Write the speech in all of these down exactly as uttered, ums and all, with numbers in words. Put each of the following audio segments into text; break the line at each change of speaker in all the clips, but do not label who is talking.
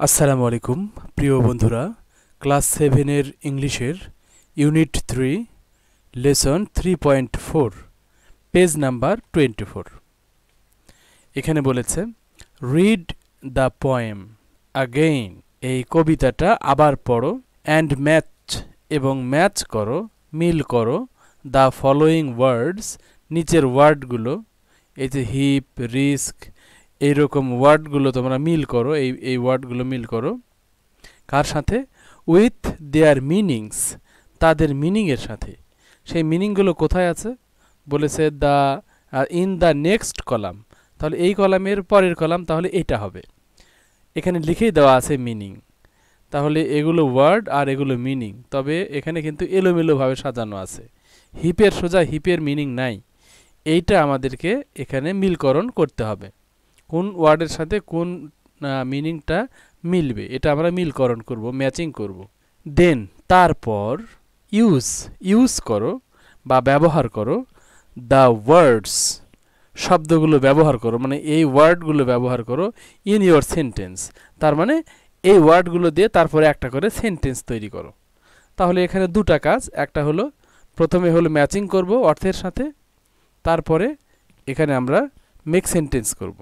আসসালামু আলাইকুম প্রিয় বন্ধুরা, ক্লাস সেভেনের ইংলিশের unit three lesson three point four page number twenty four. এখানে বলেছে রিড দ্য পোয়েম আগেইন, এই কবিতাটা আবার পড়ো, অ্যান্ড ম্যাচ এবং ম্যাচ করো, মিল করো দ্য ফলোয়িং ওয়ার্ডস, নিচের ওয়ার্ডগুলো, এই যে হিপ, রিস্ক, এইরকম ওয়ার্ডগুলো তোমরা মিল করো, এই এই ওয়ার্ডগুলো মিল করো কার সাথে? উইথ দেয়ার মিনিংস, তাদের মিনিংয়ের সাথে। সেই মিনিংগুলো কোথায় আছে? বলেছে the in the next column. তাহলে এই কলামের পরের কলাম তাহলে এটা হবে, এখানে লিখেই দেওয়া আছে মিনিং। তাহলে এগুলো ওয়ার্ড আর এগুলো মিনিং, তবে এখানে কিন্তু এলোমেলোভাবে সাজানো আছে। হিপের সোজা হিপের মিনিং নাই, এইটা আমাদেরকে এখানে মিলকরণ করতে হবে। কোন ওয়ার্ডের সাথে কোন মিনিংটা মিলবে এটা আমরা মিলকরণ করব, ম্যাচিং করব। দেন তারপর ইউজ ইউজ করো বা ব্যবহার করো দ্য ওয়ার্ডস, শব্দগুলো ব্যবহার করো, মানে এই ওয়ার্ডগুলো ব্যবহার করো ইন ইয়োর সেন্টেন্স। তার মানে এই ওয়ার্ডগুলো দিয়ে তারপরে একটা করে সেন্টেন্স তৈরি করো। তাহলে এখানে দুটা কাজ, একটা হলো প্রথমে হলো ম্যাচিং করব অর্থের সাথে, তারপরে এখানে আমরা মেক সেন্টেন্স করব।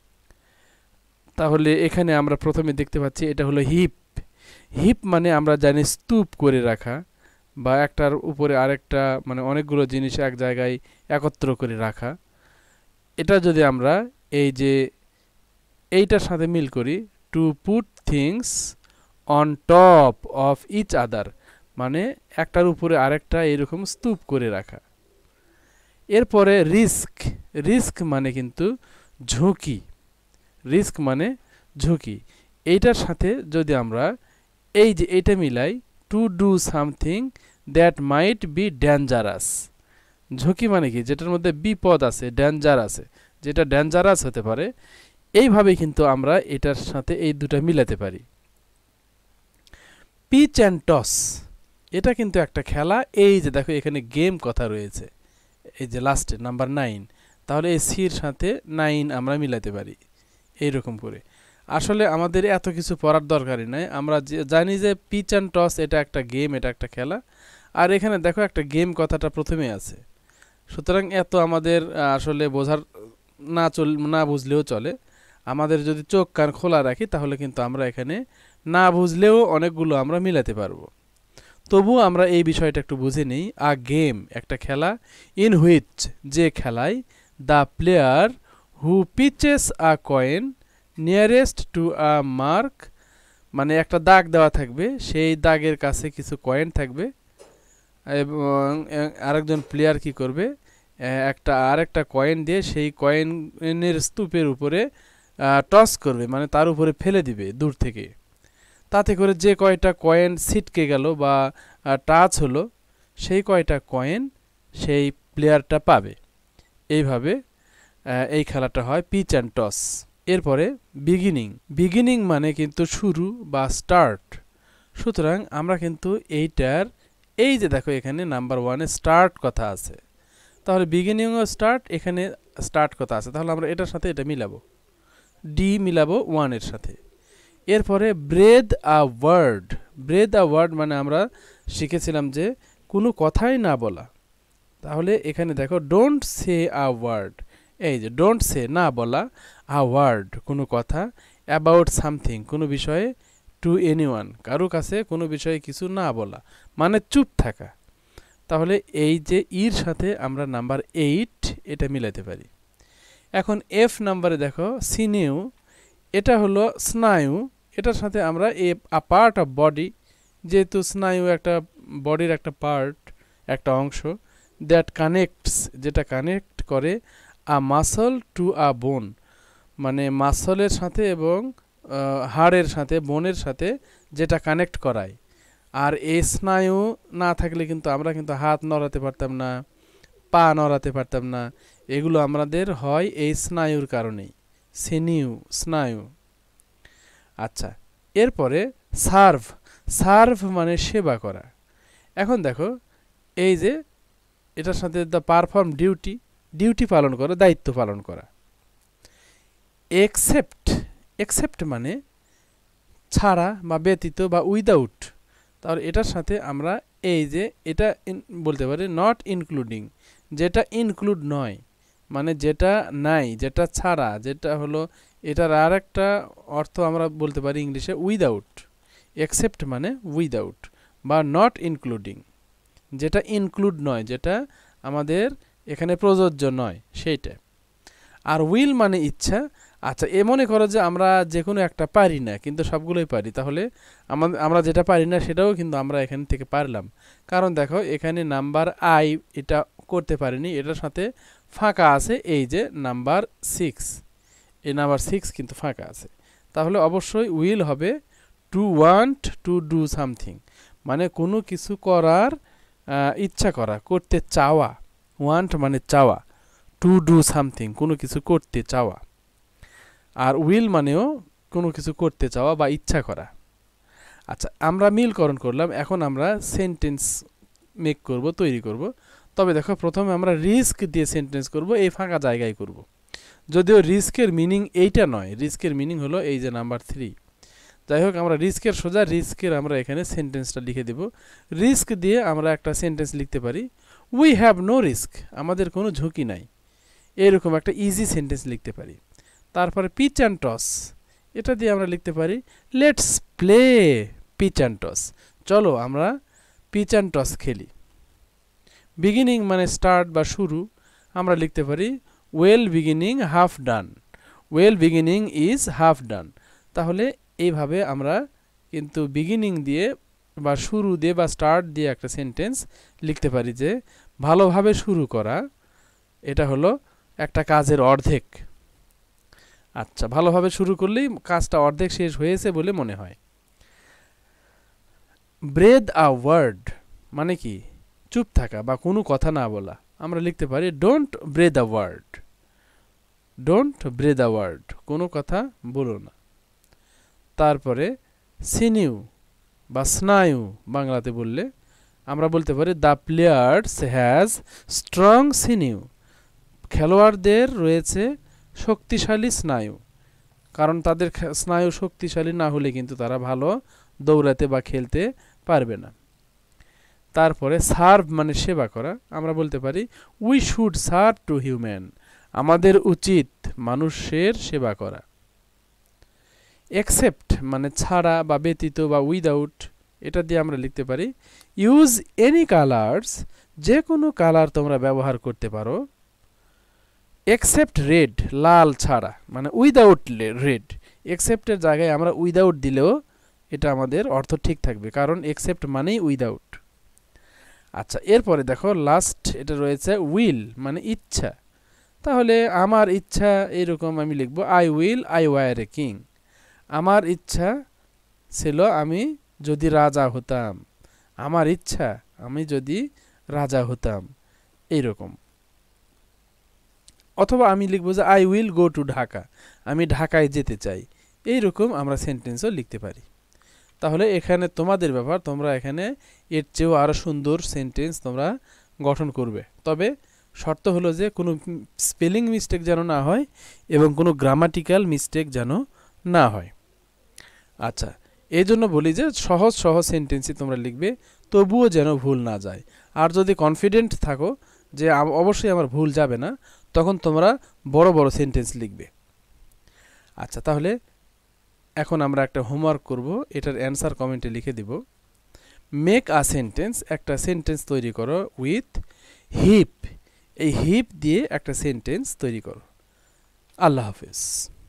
তাহলে এখানে আমরা প্রথমে দেখতে পাচ্ছি এটা হলো হিপ। হিপ মানে আমরা জানি স্তূপ করে রাখা বা একটার উপরে আরেকটা, মানে অনেকগুলো জিনিস এক জায়গায় একত্র করে রাখা। এটা যদি আমরা এই যে এইটার সাথে মিল করি, to put things on top of each other, মানে একটার উপরে আরেকটা এরকম স্তূপ করে রাখা। এরপরে রিস্ক, রিস্ক মানে কিন্তু ঝুঁকি, রিস্ক মানে ঝুঁকি। এইটার সাথে যদি আমরা এই যে এইটা মিলাই, to do something that might be dangerous. ঝুঁকি মানে কি? যেটার মধ্যে বিপদ আছে, ডেঞ্জার আছে, যেটা ডেঞ্জারাস হতে পারে। এইভাবে কিন্তু আমরা এটার সাথে এই দুটা মিলাতে পারি। পিচ অ্যান্ড টস, এটা কিন্তু একটা খেলা। এই যে দেখো এখানে গেম কথা রয়েছে, এই যে লাস্টে নাম্বার নাইন, তাহলে এই সির সাথে নাইন আমরা মিলাতে পারি এইরকম করে। আসলে আমাদের এত কিছু পড়ার দরকারই নাই, আমরা জানি যে পিচ অ্যান্ড টস এটা একটা গেম, এটা একটা খেলা। আর এখানে দেখো একটা গেম কথাটা প্রথমে আছে, সুতরাং এত আমাদের আসলে বোঝার না চল না বুঝলেও চলে। আমাদের যদি চোখ কান খোলা রাখি তাহলে কিন্তু আমরা এখানে না বুঝলেও অনেকগুলো আমরা মিলাতে পারবো। তবু আমরা এই বিষয়টা একটু বুঝে নিই। আ গেম একটা খেলা, ইন হুইচ যে খেলায়, the player who pitches a coin nearest to a mark, মানে একটা দাগ দেওয়া থাকবে, সেই দাগের কাছে কিছু কয়েন থাকবে এবং আরেকজন প্লেয়ার কি করবে, একটা আরেকটা কয়েন দিয়ে সেই কয়েনের স্তূপের উপরে টস করবে, মানে তার উপরে ফেলে দিবে দূর থেকে। তাতে করে যে কয়টা কয়েন ছিটকে গেল বা টাচ হলো, সেই কয়টা কয়েন সেই প্লেয়ারটা পাবে। এইভাবে এই খেলাটা হয়, পিচ অ্যান্ড টস। এরপরে বিগিনিং, বিগিনিং মানে কিন্তু শুরু বা স্টার্ট। সুতরাং আমরা কিন্তু এইটার এই যে দেখো এখানে নাম্বার ওয়ানে স্টার্ট কথা আছে, তাহলে বিগিনিং ও স্টার্ট, এখানে স্টার্ট কথা আছে, তাহলে আমরা এটার সাথে এটা মিলাবো, ডি মিলাবো ওয়ানের সাথে। এরপরে breathe a word, breathe a word মানে আমরা শিখেছিলাম যে কোনো কথাই না বলা। তাহলে এখানে দেখো ডোন্ট সে আ ওয়ার্ড, এই যে ডোন্ট সে না বলা, আ ওয়ার্ড কোনো কথা, অ্যাবাউট সামথিং কোনো বিষয়ে, টু এনিওয়ান কারো কাছে কোনো বিষয়ে কিছু না বলা, মানে চুপ থাকা। তাহলে এই যে ইর সাথে আমরা নাম্বার এইট এটা মিলাতে পারি। এখন এফ নাম্বারে দেখো সিনিউ, এটা হলো স্নায়ু, এটার সাথে আমরা a uh part of body, যেহেতু স্নায়ু একটা বডির একটা পার্ট, একটা অংশ, দ্যাট কানেক্টস যেটা কানেক্ট করে, আ মাসল টু আ বোন, মানে মাসলের সাথে এবং হাড়ের সাথে, বোনের সাথে যেটা কানেক্ট করায়। আর এই স্নায়ু না থাকলে কিন্তু আমরা কিন্তু হাত নড়াতে পারতাম না, পা নড়াতে পারতাম না, এগুলো আমাদের হয় এই স্নায়ুর কারণেই, সিনিউ স্নায়ু। আচ্ছা, এরপরে সার্ভ, সার্ভ মানে সেবা করা। এখন দেখো এই যে এটার সাথে দ্য পারফর্ম ডিউটি, ডিউটি পালন করা, দায়িত্ব পালন করা। একসেপ্ট, একসেপ্ট মানে ছাড়া বা ব্যতীত বা উইদাউট, তাহলে এটার সাথে আমরা এই যে এটা বলতে পারি নট ইনক্লুডিং, যেটা ইনক্লুড নয়, মানে যেটা নাই, যেটা ছাড়া, যেটা হলো এটার আর একটা অর্থ আমরা বলতে পারি ইংলিশে উইদাউট। এক্সেপ্ট মানে উইদাউট বা নট ইনক্লুডিং, যেটা ইনক্লুড নয়, যেটা আমাদের এখানে প্রযোজ্য নয় সেইটা। আর উইল মানে ইচ্ছা। আচ্ছা, এ মনে করো যে আমরা যে কোনো একটা পারি না কিন্তু সবগুলোই পারি, তাহলে আমাদের আমরা যেটা পারি না সেটাও কিন্তু আমরা এখান থেকে পারলাম। কারণ দেখো এখানে নাম্বার আই এটা করতে পারিনি, এটার সাথে ফাঁকা আছে এই যে নাম্বার সিক্স, এই নাম্বার সিক্স কিন্তু ফাঁকা আছে। তাহলে অবশ্যই উইল হবে to want to do something, মানে কোনো কিছু করার ইচ্ছা করা, করতে চাওয়া। ওয়ান্ট মানে চাওয়া, টু ডু সামথিং কোনো কিছু করতে চাওয়া, আর উইল মানেও কোনো কিছু করতে চাওয়া বা ইচ্ছা করা। আচ্ছা, আমরা মিলকরণ করলাম, এখন আমরা সেন্টেন্স মেক করব, তৈরি করব। তবে দেখো প্রথমে আমরা রিস্ক দিয়ে সেন্টেন্স করব, এই ফাঁকা জায়গায় করব। যদিও রিস্কের মিনিং এইটা নয়, রিস্কের মিনিং হলো এই যে নাম্বার থ্রি। যাই হোক, আমরা রিস্কের সোজা রিস্কের আমরা এখানে সেন্টেন্সটা লিখে দেব। রিস্ক দিয়ে আমরা একটা সেন্টেন্স লিখতে পারি, উই হ্যাভ নো রিস্ক, আমাদের কোনো ঝুঁকি নাই, এরকম একটা ইজি সেন্টেন্স লিখতে পারি। তারপরে পিচ অ্যান্ড টস, এটা দিয়ে আমরা লিখতে পারি let's play pitch and toss, চলো আমরা পিচ অ্যান্ড টস খেলি। বিগিনিং মানে স্টার্ট বা শুরু, আমরা লিখতে পারি well beginning half done, well beginning is half done. তাহলে এইভাবে আমরা কিন্তু বিগিনিং দিয়ে বা শুরু দিয়ে বা স্টার্ট দিয়ে একটা সেন্টেন্স লিখতে পারি যে ভালোভাবে শুরু করা, এটা হলো একটা কাজের অর্ধেক। আচ্ছা, ভালোভাবে শুরু করলেই কাজটা অর্ধেক শেষ হয়েছে বলে মনে হয়। ব্রেথ আ ওয়ার্ড মানে কি চুপ থাকা বা কোনো কথা না বলা, আমরা লিখতে পারি don't breathe a word, don't breathe a word, কোনো কথা বলো না। তারপরে সিনিউ বা স্নায়ু বাংলাতে বললে আমরা বলতে পারি the players has strong sinew, খেলোয়াড়দের রয়েছে শক্তিশালী স্নায়ু, কারণ তাদের স্নায়ু শক্তিশালী না হলে কিন্তু তারা ভালো দৌড়াতে বা খেলতে পারবে না। তারপরে সার্ভ মানে সেবা করা, আমরা বলতে পারি we should serve to human, আমাদের উচিত মানুষের সেবা করা। এক্সেপ্ট মানে ছাড়া বা ব্যতীত বা উইদাউট, এটা দিয়ে আমরা লিখতে পারি ইউজ এনি কালার্স, যে কোনো কালার তোমরা ব্যবহার করতে পারো, এক্সেপ্ট রেড লাল ছাড়া, মানে উইদাউট রেড। এক্সেপ্টের জায়গায় আমরা উইদাউট দিলেও এটা আমাদের অর্থ ঠিক থাকবে, কারণ এক্সেপ্ট মানেই উইদাউট। আচ্ছা, এরপরে দেখো লাস্ট এটা রয়েছে উইল মানে ইচ্ছা, তাহলে আমার ইচ্ছা এরকম আমি লিখব I will I were a king, আমার ইচ্ছা ছিল আমি যদি রাজা হতাম, আমার ইচ্ছা আমি যদি রাজা হতাম, এইরকম। অথবা আমি লিখব যে I will go to Dhaka, আমি ঢাকায় যেতে চাই, এইরকম আমরা সেন্টেন্সও লিখতে পারি। তাহলে এখানে তোমাদের ব্যাপার, তোমরা এখানে এর চেয়েও আরও সুন্দর সেন্টেন্স তোমরা গঠন করবে, তবে শর্ত হলো যে কোনো স্পেলিং মিস্টেক যেন না হয় এবং কোনো গ্রামাটিক্যাল মিস্টেক যেন না হয়। আচ্ছা, এই জন্য বলি যে সহজ সহজ সেন্টেন্সই তোমরা লিখবে, তবুও যেন ভুল না যায়। আর যদি কনফিডেন্ট থাকো যে অবশ্যই আমার ভুল যাবে না, তখন তোমরা বড় বড় সেন্টেন্স লিখবে। আচ্ছা, তাহলে এখন আমরা একটা হোমওয়ার্ক করব, এটার অ্যান্সার কমেন্টে লিখে দিব। মেক আ সেন্টেন্স, একটা সেন্টেন্স তৈরি করো উইথ হিপ, এই হিপ দিয়ে একটা সেন্টেন্স তৈরি করো। আল্লাহ হাফেজ।